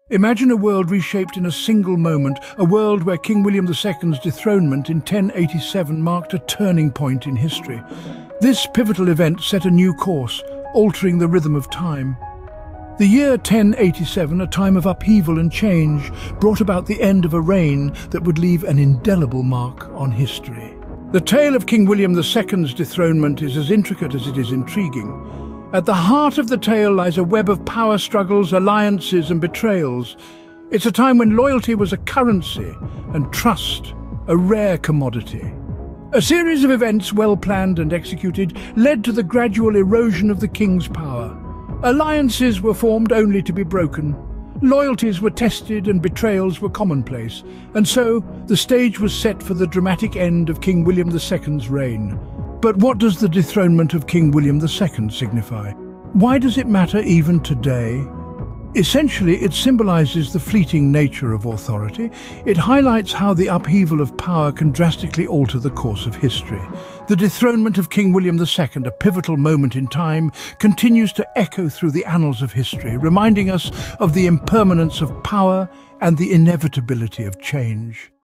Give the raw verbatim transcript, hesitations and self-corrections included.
Imagine a world reshaped in a single moment, a world where King William the Second's dethronement in ten eighty-seven marked a turning point in history. This pivotal event set a new course, altering the rhythm of time. The year ten eighty-seven, a time of upheaval and change, brought about the end of a reign that would leave an indelible mark on history. The tale of King William the Second's dethronement is as intricate as it is intriguing. At the heart of the tale lies a web of power struggles, alliances and betrayals. It's a time when loyalty was a currency and trust a rare commodity. A series of events, well planned and executed, led to the gradual erosion of the king's power. Alliances were formed only to be broken. Loyalties were tested and betrayals were commonplace. And so, the stage was set for the dramatic end of King William the Second's reign. But what does the dethronement of King William the Second signify? Why does it matter even today? Essentially, it symbolizes the fleeting nature of authority. It highlights how the upheaval of power can drastically alter the course of history. The dethronement of King William the Second, a pivotal moment in time, continues to echo through the annals of history, reminding us of the impermanence of power and the inevitability of change.